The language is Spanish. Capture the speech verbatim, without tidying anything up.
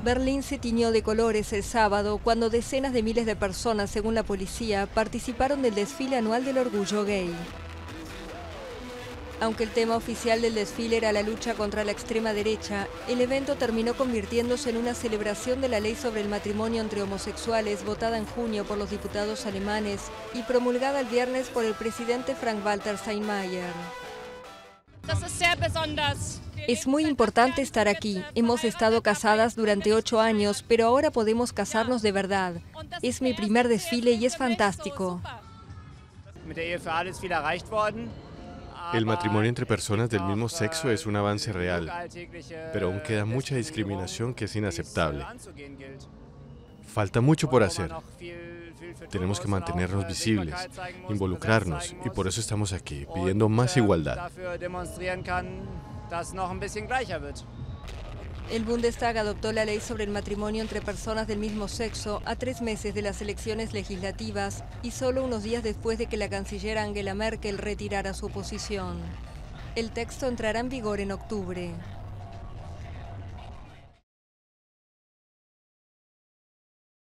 Berlín se tiñó de colores el sábado cuando decenas de miles de personas, según la policía, participaron del desfile anual del orgullo gay. Aunque el tema oficial del desfile era la lucha contra la extrema derecha, el evento terminó convirtiéndose en una celebración de la ley sobre el matrimonio entre homosexuales votada en junio por los diputados alemanes y promulgada el viernes por el presidente Frank-Walter Steinmeier. Es muy importante estar aquí. Hemos estado casadas durante ocho años, pero ahora podemos casarnos de verdad. Es mi primer desfile y es fantástico. El matrimonio entre personas del mismo sexo es un avance real, pero aún queda mucha discriminación que es inaceptable. Falta mucho por hacer. Tenemos que mantenernos visibles, involucrarnos, y por eso estamos aquí, pidiendo más igualdad. El Bundestag adoptó la ley sobre el matrimonio entre personas del mismo sexo a tres meses de las elecciones legislativas y solo unos días después de que la canciller Angela Merkel retirara su oposición. El texto entrará en vigor en octubre.